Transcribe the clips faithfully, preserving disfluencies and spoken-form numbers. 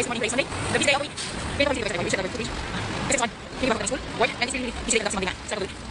guys, morning place Monday. The busy day of the week. Kaya pa busy day of the week. This is one. Hindi ba school? Work. And it's really busy day of the Monday na. Sa week.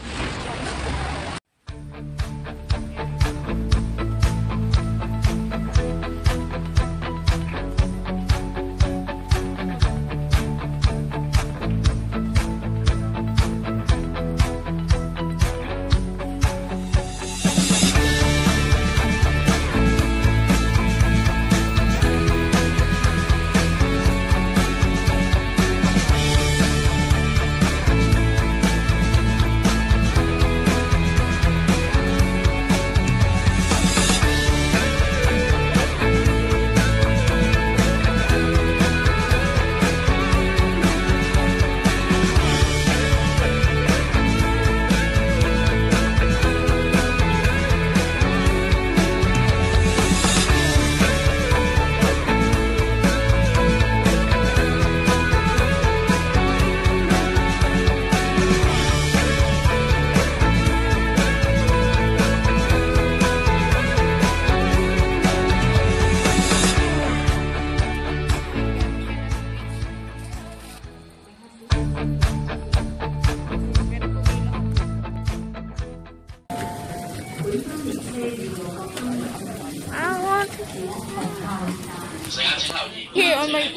Here on my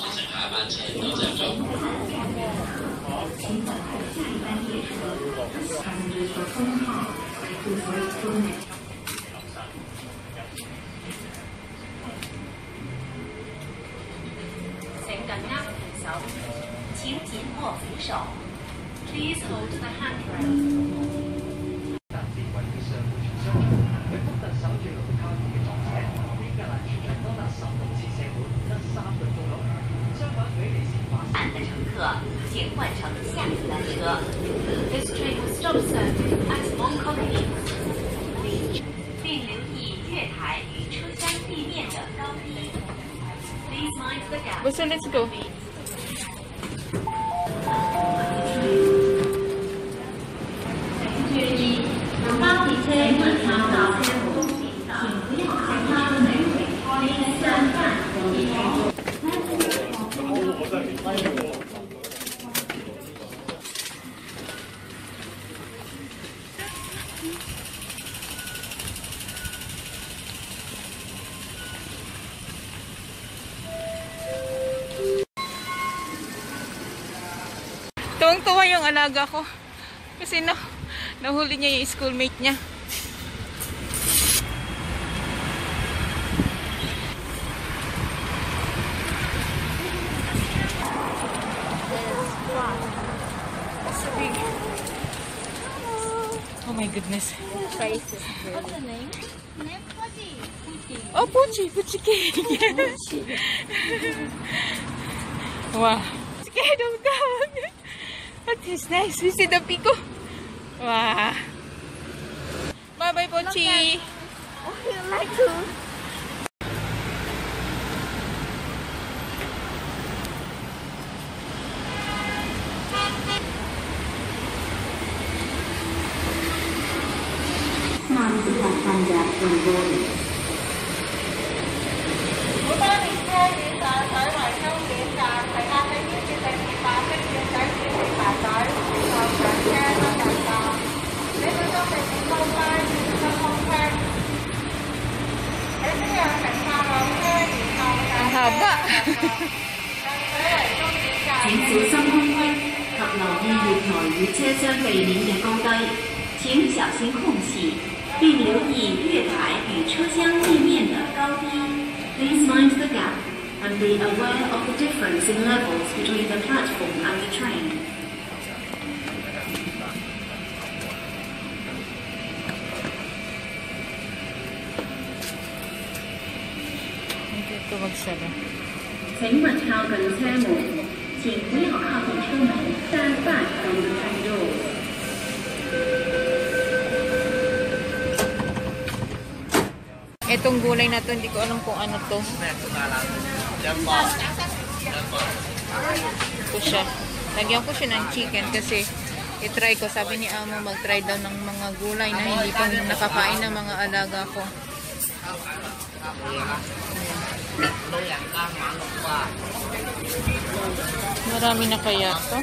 Please hold the handrail. This train will stop service at Mongkok East. 并留意月台与车厢地面的高低。Please mind the gap. So let's go. Tuwang-tuwa yung alaga ko kasi na nahuli niya yung schoolmate niya. So big. Oh my goodness. Face is really... What's the name? Name Pucci. Oh, Pucci. Pucci cake. Wow. Scared of dog. That is nice. You see the pico? Wow. Bye-bye, Pucci. Oh, you like to? Ang haba. 請小心空隙及留意月台與車廂地面嘅高低，請小心空隙，並留意月台與車廂地面的高低。Please mind the gap and be aware of the difference in levels between the platform and the train. Ito magsara. 請勿靠近車門，請不要靠近車門，但但可以看路。 Itong gulay na to, hindi ko alam kung ano to. Ito siya. Lagyan ko siya ng chicken kasi itry ko. Sabi ni Amo mag-try daw ng mga gulay na hindi pa nakakain ng mga alaga ko. Ayan. Marami na kaya to.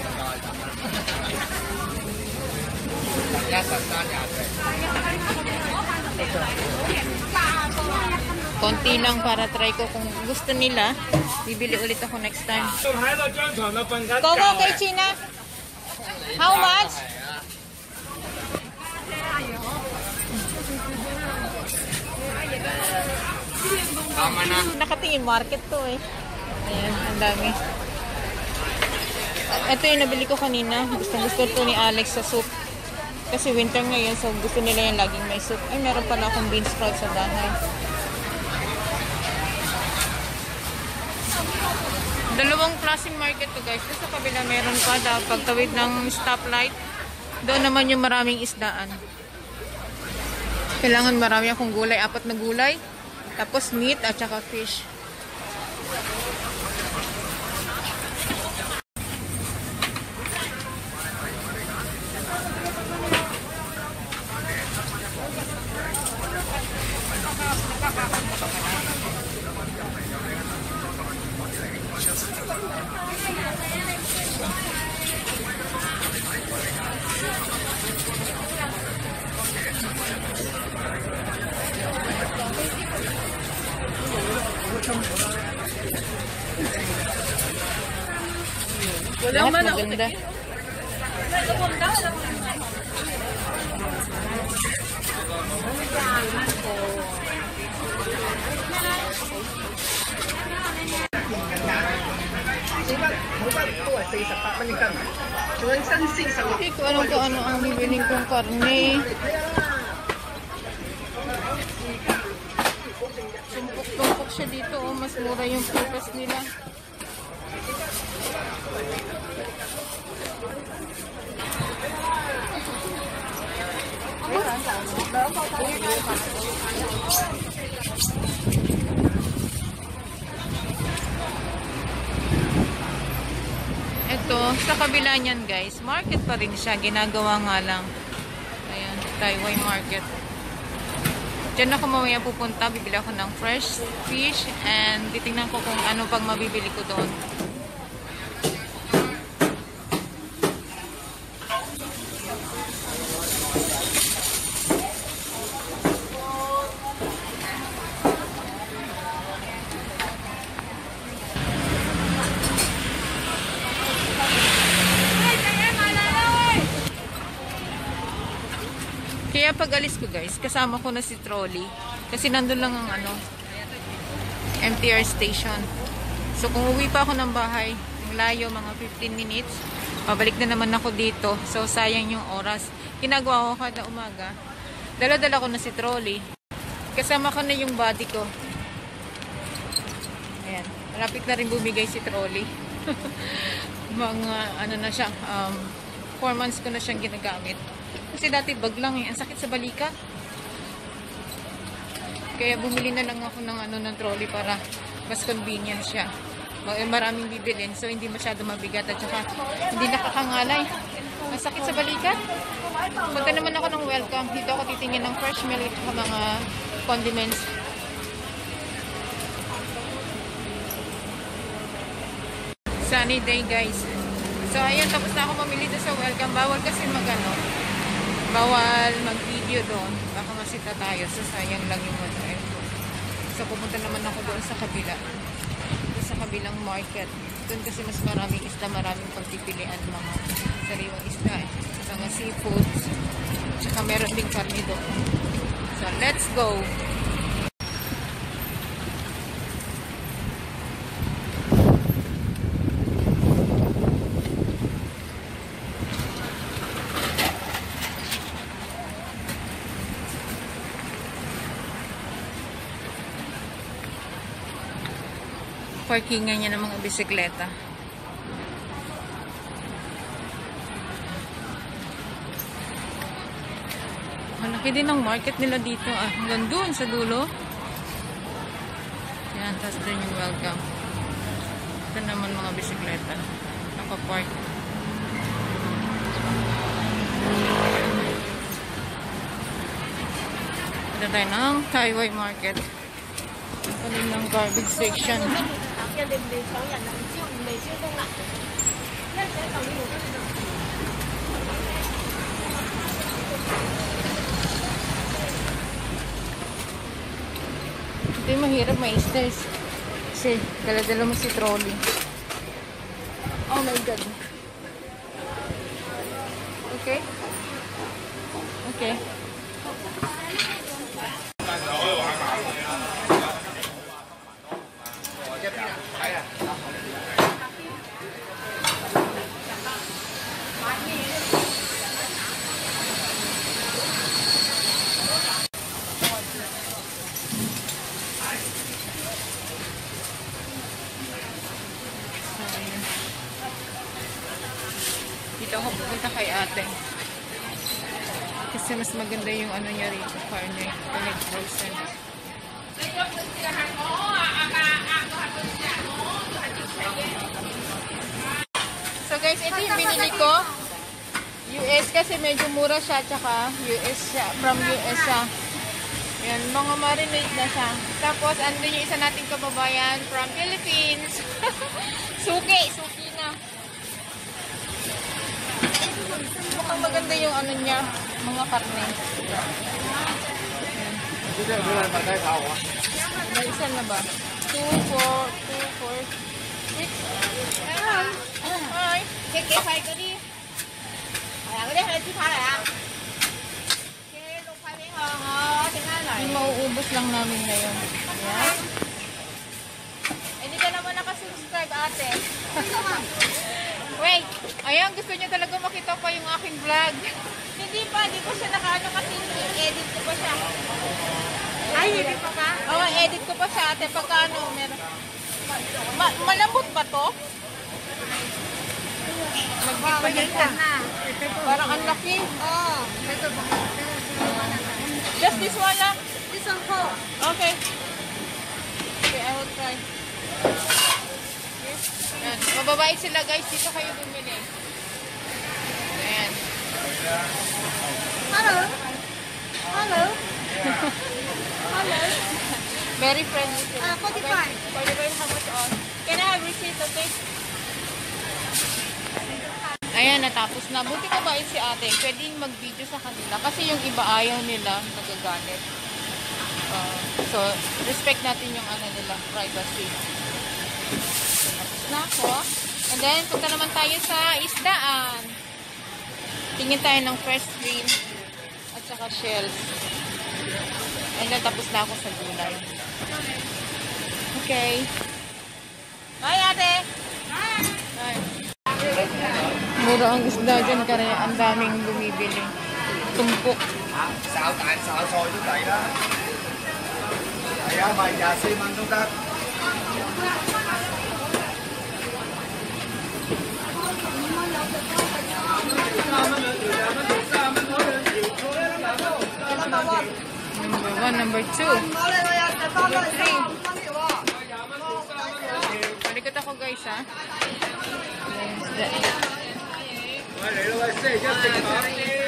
Konti lang para try ko. Kung gusto nila, bibili ulit ako next time. Coco kay China. How much? Nakatingin market to eh. Ayan, ang dami. Ito yung nabili ko kanina. Gusto gusto to ni Alex sa soup. Kasi winter ngayon, so gusto nila yung laging may soup. Ay, meron pala akong bean sprout sa bahay. Dalawang klaseng market to guys. Doon sa kabila meron pa daw pagtawid ng stoplight. Doon naman yung maraming isdaan. Kailangan marami akong gulay. Apat na gulay. Tapos meat at saka fish. Walang man ako. Maganda. Hindi ko alam kung ano ang bibiling kong karne. Tumpok-tumpok siya dito. Oh, mas mura yung prutas nila. Ito, sa kabila niyan guys, market pa rin siya. Ginagawa nga lang. Ayan, Taiwan market. Diyan ako mamaya pupunta. Bibili ako ng fresh fish and titingnan ko kung ano pang mabibili ko doon. Kaya pag alis ko guys, kasama ko na si trolley. Kasi nandun lang ang ano, M T R station. So kung uwi pa ako ng bahay, ang layo, mga fifteen minutes, pabalik na naman ako dito. So sayang yung oras. Ginagawa ko kada umaga. Dala-dala ko na si trolley. Kasama ko na yung body ko. Ayan. Malapit na rin bumigay si trolley. Mga ano na siya, um, four months ko na siyang ginagamit. Kasi dati bag lang eh. Ang sakit sa balikat. Kaya bumili na lang ako ng ano ng trolley para mas convenient siya. Maraming bibilin so hindi masyado mabigat at saka hindi nakakangalay. Ang sakit sa balikat. Punta naman ako ng welcome. Dito ako titingin ng fresh milk at mga condiments. Sunny day guys. So ayun, tapos na ako mamili doon sa welcome. Bawal kasi magano. Bawal mag-video doon. Baka masita tayo. So, sayang lang yung ano. So, pumunta naman ako doon sa kabila. Doon sa kabilang market. Doon kasi mas maraming isda. Maraming pagpipilian mga sariwang isda. Eh. Mga seafoods. Tsaka meron din karne doon. So, let's go! Parkingan niya ng mga bisikleta. Malaki din ang market nila dito. Ah, hanggang doon sa dulo. Yan, tapos doon yung welcome. Ito naman mga bisikleta. Nakapark. Ito tayo ng Taiwan market. Ito din ng garbage section. Hindi mahirap may stairs. Kasi dala-dala mo si trolley. Oh my God. Okay? Okay. Dito ako pupunta kay ate. Kasi mas maganda yung ano niya rito, car niya. one thousand. So guys, ito yung binili ko. U S kasi medyo mura siya, tsaka U S siya, from U S siya. Yan, mga marinade na siya. Tapos, andun yung isa nating kababayan from Philippines. Suki, suki na. Mukhang maganda yung ano niya, mga karne. May isa na ba? two, four, two, four, six. Hi. Cái kia phải cái đi. À, cái đấy là chú phải à? Cái lúc phải biết hơn ờ, thì nó lại. Yung mauubos lang namin ngayon. Yan. Hindi ka naman nakasubscribe ate. Wait, ayan, gusto niya talaga makita pa yung aking vlog. Hindi pa, hindi ko siya nakaano kasi edit ko pa siya. Ay, edit pa ka? Oo, edit ko pa siya ate. Pagka ano, meron. Ma malambot ba to? Magpapaganda na. Parang ang laki. Oo. Just this one lang. This one po. Okay. Okay, I will try. Yan. Mababait sila guys. Dito kayo bumili. Ayan. Hello. Hello. Hello. Very friendly sila. Ah, forty-five. Okay. forty-five, how much on? Can I have receipt, okay? Ayan, natapos na. Buti ko ba si ate? Pwedeng mag-video sa kanila. Kasi yung iba ayaw nila, nagagalit. Uh, so, respect natin yung ano nila, privacy. Tapos na ako. And then, punta naman tayo sa isdaan. Tingin tayo ng fresh cream at saka shells. And then, tapos na ako sa gulay. Okay. Bye, ate! Bye! Mura ang isda dyan, kaya ang daming bumibili. Tumpok. Xào tàn xào xôi như vậy đó. Đấy á, mày già xi măng chúng ta. Number one, number two. Number three. Balikat ako guys ha. Mày để nó xì cho xì đó.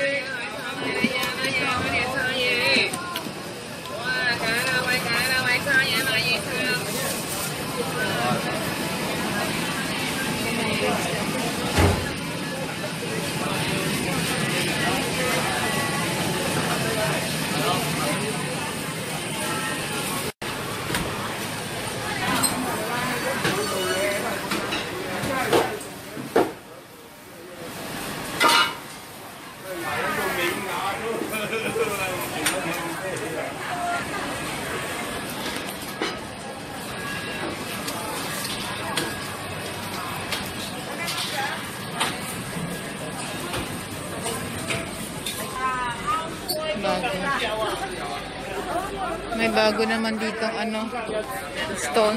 Bago. May bago naman dito ano, stone.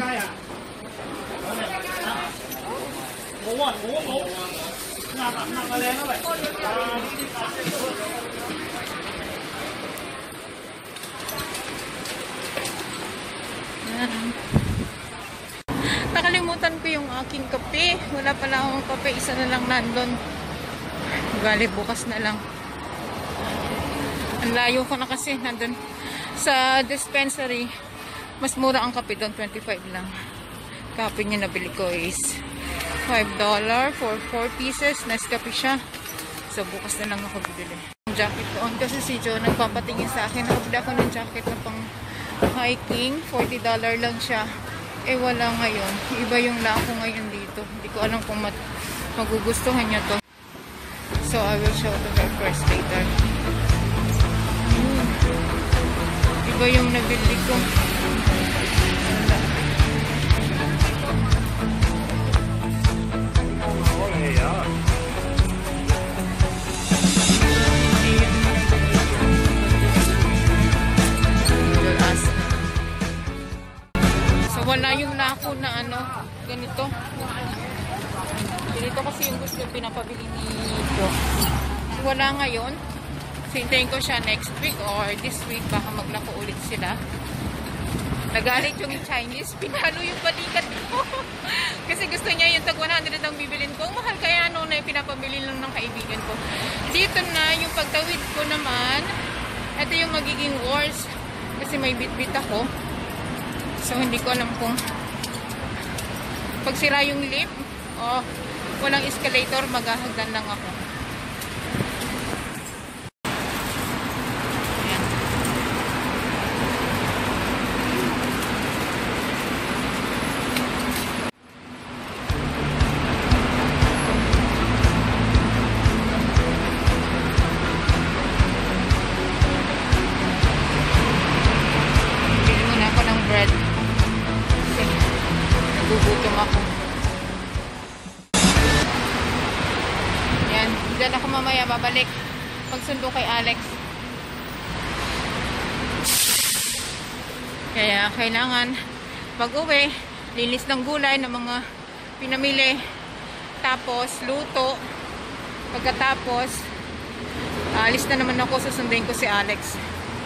Nakalimutan ko yung aking kape. Wala pala akong kape. Isa na lang nandun. Bali, bukas na lang. Ang layo ko na kasi nandun sa dispensary. Mas mura ang kape doon, twenty-five lang. Kape niya nabili ko is five dollars for four pieces. Nescafe siya. So, bukas na lang ako bibili. Yung jacket doon kasi si Joe nagpapatingin sa akin. Nakabili ako ng jacket na pang hiking. forty dollars lang siya. Eh, wala ngayon. Iba yung lako ngayon dito. Hindi ko alam kung mat magugustuhan niya to. So, I will show to her first later. Hmm. Iba yung nabili ko. Wala yung lako na ano, ganito. Ganito kasi yung gusto yung pinapabili ni Joe. Wala ngayon. So, hintayin ko siya next week or this week. Baka maglako ulit sila. Nagalit yung Chinese. Pinalo yung balikat ko. Kasi gusto niya yung tag one hundred ang bibilin ko. Mahal kaya ano na yung pinapabili lang ng kaibigan ko. Dito na yung pagtawid ko naman. Ito yung magiging worst. Kasi may bit-bit ako. So, hindi ko alam kung pag sira yung lift o walang escalator, maghahagdan lang ako. Ayan. Bili muna ako ng bread. Nagugutom ako. Yan. Diyan ako mamaya babalik. Pagsundo kay Alex. Kaya kailangan pag-uwi, linis ng gulay ng mga pinamili. Tapos luto. Pagkatapos, alis na naman ako. Susundin ko si Alex.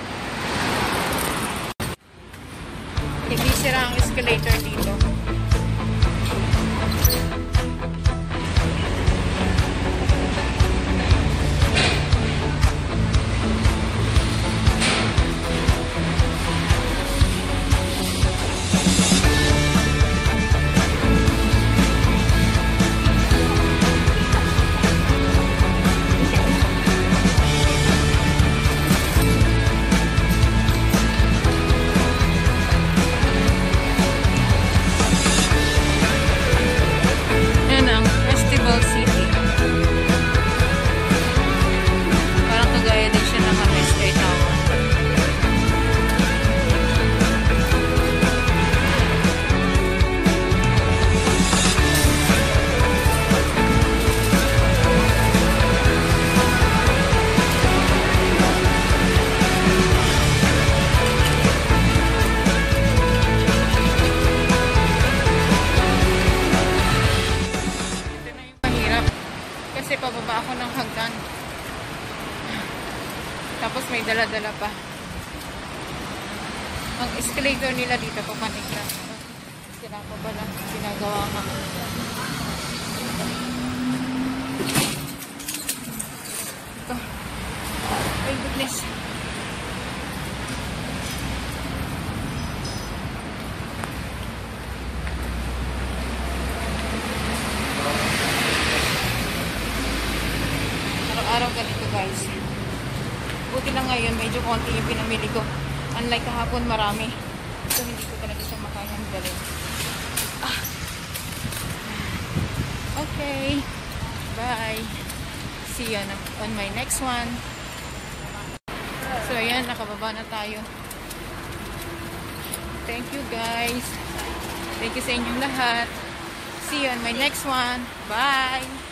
Hindi sira ang escalator dito. Pababa ako ng hagdan. Tapos may dala-dala pa. Ang escalator nila dito papanik na. Sila pa ba lang ginagawa ka. Ito. Ay goodness. Araw ganito guys. Buti lang ngayon medyo konti yung pinamili ko. Unlike kahapon marami. So hindi ko talaga siya makayang dalhin. Ah. Okay. Bye. See you on my next one. So ayan, nakababa na tayo. Thank you guys. Thank you sa inyong lahat. See you on my next one. Bye.